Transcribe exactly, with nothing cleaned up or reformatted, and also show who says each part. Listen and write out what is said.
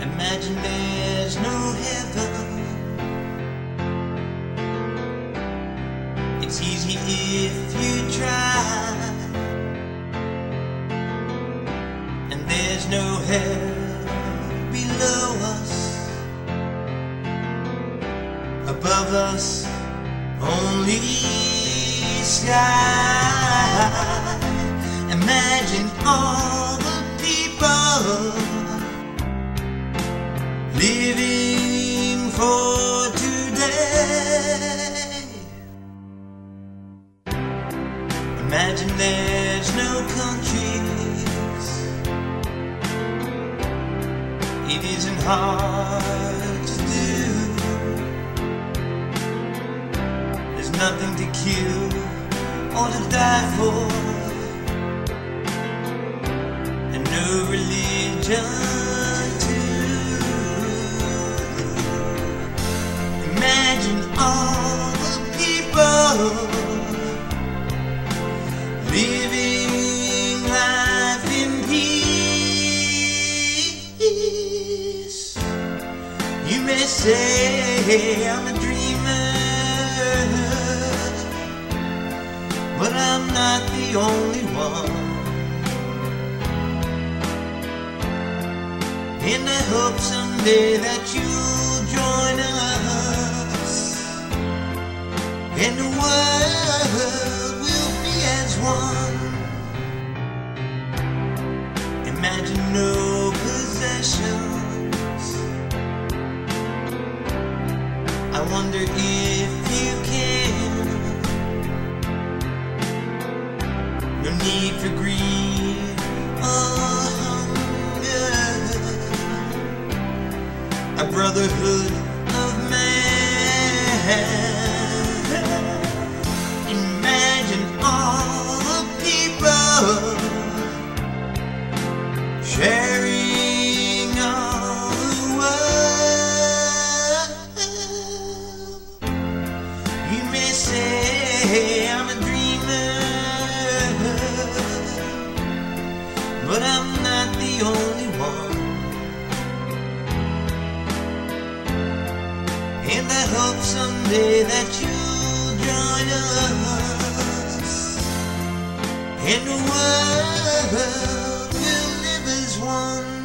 Speaker 1: Imagine there's no heaven. It's easy if you try, and there's no hell below us. Above us, only sky. Imagine all the people living for today. Imagine there's no countries. It isn't hard to do. There's nothing to kill or to die for, and no religion too. Imagine all the people living life in peace. You may say I'm a dreamer, but I'm not the only one. And I hope someday that you'll join us, and the world will be as one. Imagine no possessions. I wonder if you can. No need for greed or hunger. A brotherhood of man. Imagine all the people sharing all the world. You may say I'm a dreamer, but I'm not the only one. And I hope someday that you'll join us, and the world will live as one.